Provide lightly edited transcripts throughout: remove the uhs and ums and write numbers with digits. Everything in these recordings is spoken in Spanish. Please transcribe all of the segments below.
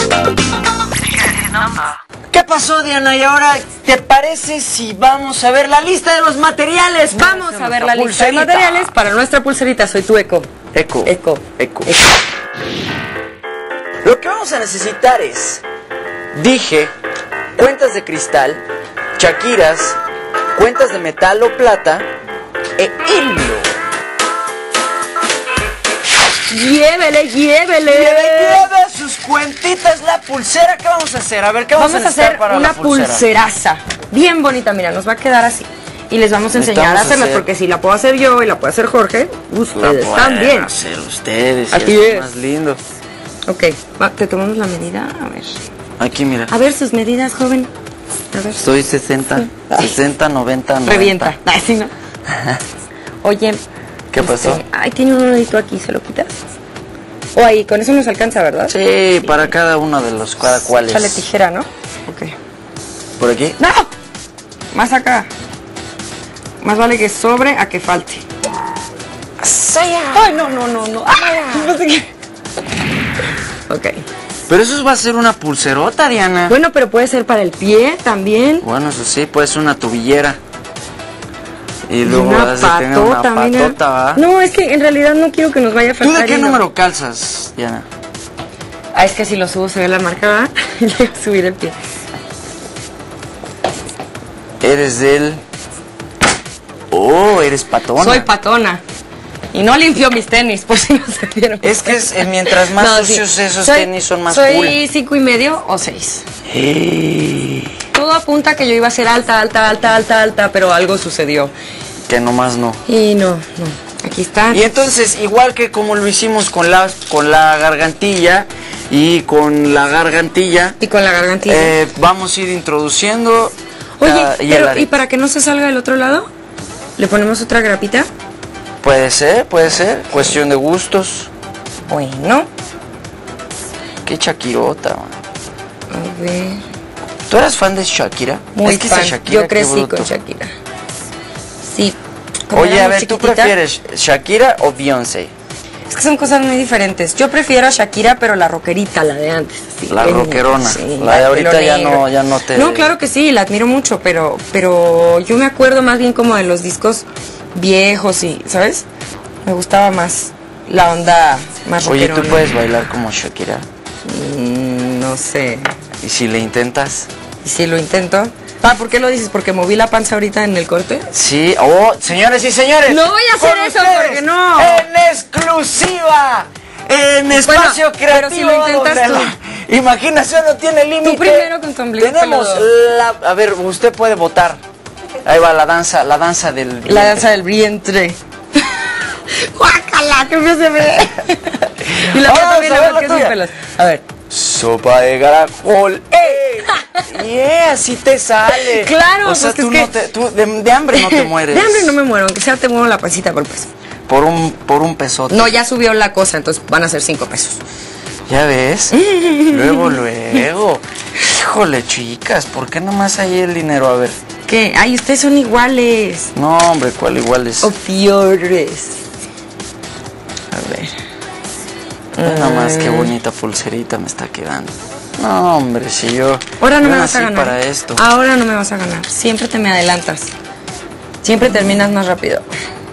¿Qué pasó, Diana? Y ahora, ¿te parece si vamos a ver la lista de los materiales? Vamos a ver la lista de materiales para nuestra pulserita. Soy tu eco. Eco. Lo que vamos a necesitar es dije, cuentas de cristal, shakiras, cuentas de metal o plata e hilo. Llévele. Lleve sus cuentitas la pulsera. ¿Qué vamos a hacer? A ver, ¿qué vamos a hacer para una la pulsera? pulseraza bien bonita, mira, nos va a quedar así. Y les vamos a enseñar a hacerla, porque si la puedo hacer yo y la puede hacer Jorge, ustedes también. Hacer ustedes, aquí es más lindo. Ok, te tomamos la medida, a ver. Aquí, mira. A ver sus medidas, joven. A ver. Estoy 60, 90. Revienta. Ay, sí, no. Oye. ¿Qué pasó? Ay, tiene un nudito aquí, ¿se lo quitas? O ahí, con eso nos alcanza, ¿verdad? Sí, para cada uno de los cada cual es. Échale tijera, ¿no? Ok. ¿Por aquí? ¡No! Más acá. Más vale que sobre a que falte. ¡Ay, no! ¡Ay! Ok. Pero eso va a ser una pulserota, Diana. Bueno, pero puede ser para el pie también. Bueno, eso sí, puede ser una tobillera. Y luego una vas a tener una patota, ¿va? No, es que en realidad no quiero que nos vaya a faltar. ¿Tú de qué número calzas, Diana? Ah, es que si lo subo se ve la marca, ¿verdad? Y le voy a subir el pie. Eres del... Oh, eres patona. Soy patona. Y no limpio mis tenis, por si no se vieron. Es que mientras más sucios esos tenis son más cool. Soy 5.5 o 6. Todo apunta que yo iba a ser alta, pero algo sucedió. Que nomás no. Y no. Aquí está. Y entonces, igual que como lo hicimos con la gargantilla y con la gargantilla. Vamos a ir introduciendo. Oye, ¿y para que no se salga del otro lado? ¿Le ponemos otra grapita? Puede ser. Cuestión de gustos. Bueno. Qué Shakirota, man. A ver. ¿Tú eras fan de Shakira? Muy fan. Yo crecí con Shakira. Sí. Oye, a ver, ¿tú prefieres Shakira o Beyoncé? Es que son cosas muy diferentes. Yo prefiero a Shakira, pero la rockerita, la de antes. Sí, la rockerona. Sí, la de ahorita ya no te... No, claro que sí, la admiro mucho, pero yo me acuerdo más bien como de los discos viejos y, ¿sabes? Me gustaba más la onda más rockerona. Oye, ¿tú puedes bailar como Shakira? No sé. ¿Y si le intentas? ¿Y si lo intento? Ah, ¿por qué lo dices? ¿Porque moví la panza ahorita en el corte? Sí. Oh, señores y señores. No voy a hacer eso, porque no. En exclusiva. En espacio creativo. Pero si lo intentas tú. La imaginación no tiene límite. Tú primero con tu ombligo. Tenemos a ver, usted puede votar. Ahí va la danza del vientre. La danza del vientre. ¡Guácala! ¡Qué feo se ve! Y la otra también, a ver, ¿qué pelos? A ver. Sopa de caracol. Así te sale. Claro, o sea, pues tú de hambre no te mueres. De hambre no me muero, aunque sea te muero la pancita por peso. Por un pesote. No, ya subió la cosa, entonces van a ser 5 pesos. ¿Ya ves? Luego. Híjole, chicas, ¿por qué nomás hay el dinero? A ver. ¿Qué? Ay, ustedes son iguales. No, hombre, ¿cuál iguales? O peores. A ver. Nada más, qué bonita pulserita me está quedando. No, hombre, si yo... Ahora no me vas a ganar. Para esto. Ahora no me vas a ganar. Siempre te me adelantas. Siempre terminas más rápido.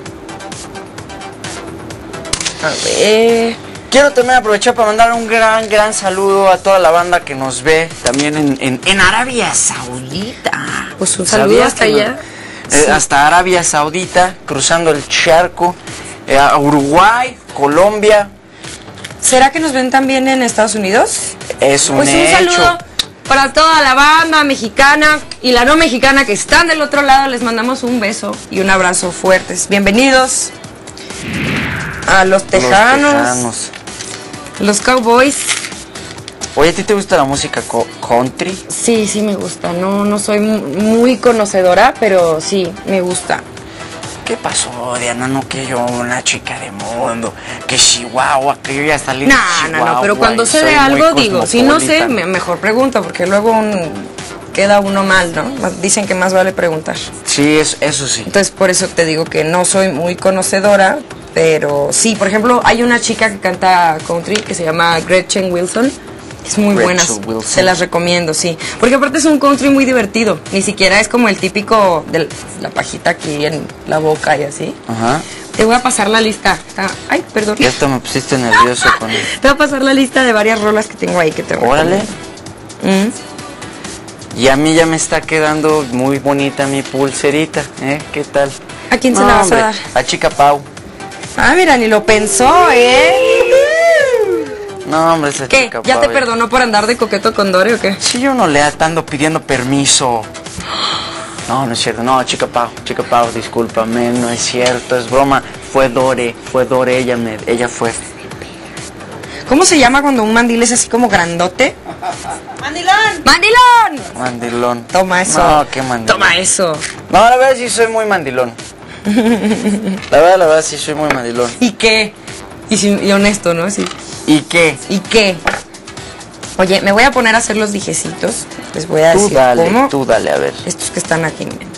A ver. Quiero también aprovechar para mandar un gran saludo a toda la banda que nos ve también en Arabia Saudita. Pues un saludo hasta allá. Sí. Hasta Arabia Saudita, cruzando el charco, a Uruguay, Colombia. ¿Será que nos ven también en Estados Unidos? Es un hecho. Pues un saludo para toda la banda mexicana y la no mexicana que están del otro lado. Les mandamos un beso y un abrazo fuertes. Bienvenidos a los tejanos. Los cowboys. Oye, ¿a ti te gusta la música country? Sí, sí me gusta. No soy muy conocedora, pero sí, me gusta. ¿Qué pasó, Diana? No, que yo una chica de mundo, que Chihuahua, que yo ya salí de Chihuahua. No, pero cuando sé de algo digo, si no sé, mejor pregunto, porque luego queda uno mal, ¿no? Dicen que más vale preguntar. Sí, eso sí. Entonces, por eso te digo que no soy muy conocedora, pero sí, por ejemplo, hay una chica que canta country que se llama Gretchen Wilson Es muy buena, se las recomiendo, sí. Porque aparte es un country muy divertido. Ni siquiera es como el típico de la pajita aquí en la boca y así. Ajá. Te voy a pasar la lista. Ay, perdón. Ya hasta me pusiste nervioso con él. Te voy a pasar la lista de varias rolas que tengo ahí que te Órale. recomiendo. Y a mí ya me está quedando muy bonita mi pulserita, ¿eh? ¿Qué tal? ¿A quién se la vas a dar? A Chica Pau. Ah, mira, ni lo pensó, No, hombre, esa ¿Qué? Chica ¿Ya Pau. te perdonó por andar de coqueto con Dore o qué? Sí, yo no le ando pidiendo permiso. No, no es cierto. No, Chica Pau, discúlpame, no es cierto, es broma. Fue Dore, ella fue. ¿Cómo se llama cuando un mandil es así como grandote? ¡Mandilón! ¡Mandilón! Mandilón. Toma eso. No, qué mandilón. Toma eso. No, la verdad sí soy muy mandilón. La verdad sí soy muy mandilón. ¿Y qué? Y honesto, ¿no? Sí. ¿Y qué? ¿Y qué? Oye, me voy a poner a hacer los dijecitos. Les voy a decir cómo. Tú dale, a ver. Estos que están aquí, miren.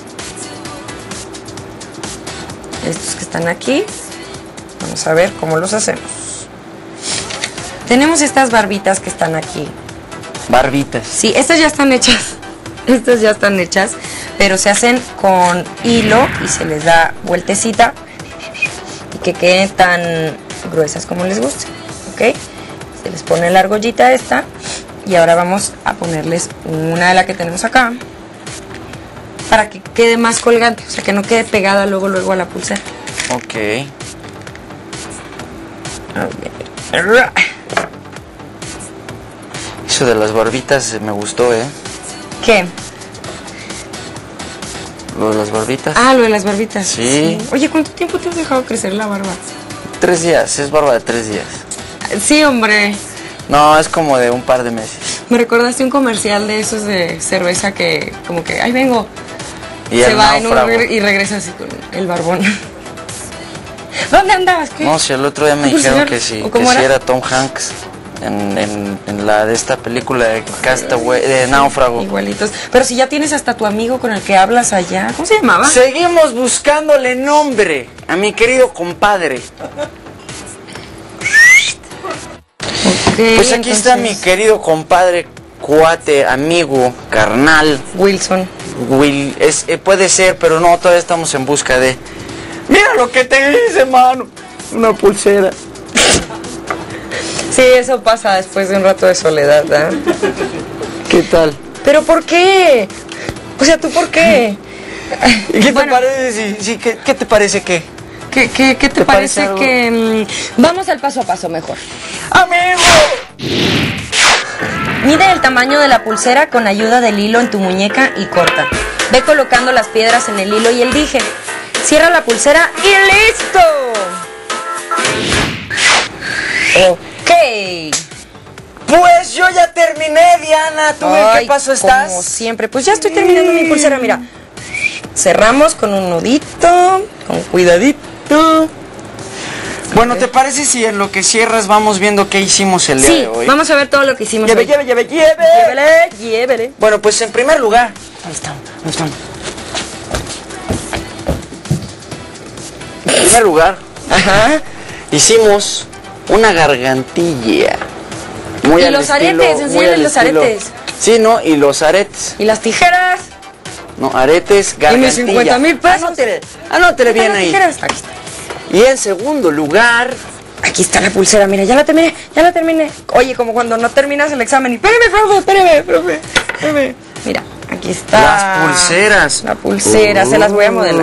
Estos que están aquí. Vamos a ver cómo los hacemos. Tenemos estas barbitas que están aquí. Barbitas. Sí, estas ya están hechas. Estas ya están hechas. Pero se hacen con hilo y se les da vueltecita. Y que queden tan gruesas como les guste. ¿Ok? Se les pone la argollita esta. Y ahora vamos a ponerles una de la que tenemos acá. Para que quede más colgante. O sea, que no quede pegada luego a la pulsera. Ok. Eso de las barbitas me gustó, ¿eh? ¿Qué? Lo de las barbitas. Ah, lo de las barbitas. Sí. Oye, ¿cuánto tiempo te has dejado crecer la barba? 3 días, es barba de 3 días. Sí, hombre. No, es como de un par de meses. Me recordaste un comercial de esos de cerveza que como que, ahí vengo. Y se el va náufrago. y regresa así con el barbón. ¿Dónde andabas? ¿Qué? No, si el otro día me Pues, dijeron señor, que sí, ¿o cómo que sí era? era Tom Hanks en la de esta película de Castaway, de Náufrago. Igualitos. Pero si ya tienes hasta tu amigo con el que hablas allá. ¿Cómo se llamaba? Seguimos buscándole nombre a mi querido compadre. Ok, Pues aquí está mi querido compadre, cuate, amigo, carnal. Wilson. Will, puede ser, pero no, todavía estamos en busca de... Mira lo que te hice, mano. Una pulsera. Sí, eso pasa después de un rato de soledad, ¿verdad? ¿Qué tal? ¿Pero por qué? O sea, ¿tú por qué? ¿Y qué Bueno, te parece? ¿Qué te parece qué? ¿Qué te parece parece algo? que... vamos al paso a paso mejor. ¡Amigo! Mide el tamaño de la pulsera con ayuda del hilo en tu muñeca y corta. Ve colocando las piedras en el hilo y el dije. Cierra la pulsera y ¡listo! Ok. Pues yo ya terminé, Diana. ¿Tú en Ay, qué paso estás? Como siempre. Pues ya estoy terminando mi pulsera, mira. Cerramos con un nudito, con cuidadito. Bueno, ¿te parece si en lo que cierras vamos viendo qué hicimos el día Sí, de hoy? vamos a ver todo lo que hicimos Lleve, hoy. lleve. Llévele. Bueno, pues en primer lugar... Ahí estamos. En primer lugar, hicimos una gargantilla. Muy Y al los estilo- aretes, muy enséñale al los estilo- aretes. Sí, ¿no? Y los aretes. Y las tijeras. No, aretes, gargantilla. 50,000 pesos. Anótele bien Las ahí. tijeras. Aquí está. Y en segundo lugar... Aquí está la pulsera, mira, ya la terminé. Oye, como cuando no terminas el examen y espérame, profe. Mira, aquí está. Las pulseras. La pulsera, se las voy a modelar.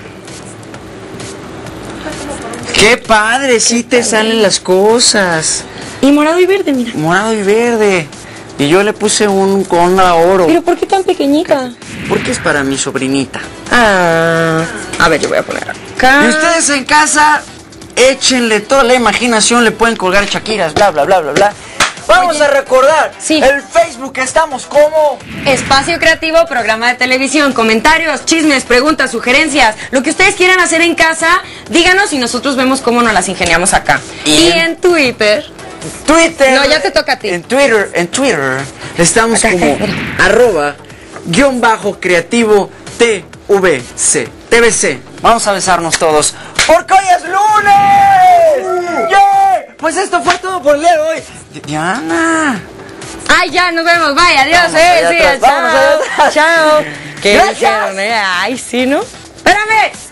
¡Qué padre! Sí te salen las cosas. Y morado y verde, mira. Morado y verde. Y yo le puse un con oro. Pero ¿por qué tan pequeñita? Porque es para mi sobrinita. Ah, a ver, yo voy a poner acá. Y ustedes en casa, échenle toda la imaginación, le pueden colgar Shakiras, bla, bla, bla, bla, bla. Vamos Oye, a recordar, sí. el Facebook estamos como... Espacio Creativo, programa de televisión, comentarios, chismes, preguntas, sugerencias, lo que ustedes quieran hacer en casa, díganos y nosotros vemos cómo nos las ingeniamos acá. Y en Twitter. Twitter. No, ya te toca a ti. En Twitter estamos Acá, como mira. @_creativo TVC. Vamos a besarnos todos, porque hoy es lunes. ¡Yeah! Pues esto fue todo por el día de hoy. Diana, Ay, ya, nos vemos. Bye, adiós. Vámonos allá Sí, atrás, vámonos allá chao. atrás. Chao. ¿Qué Gracias. dijeron, Ay, sí, ¿no? Espérame.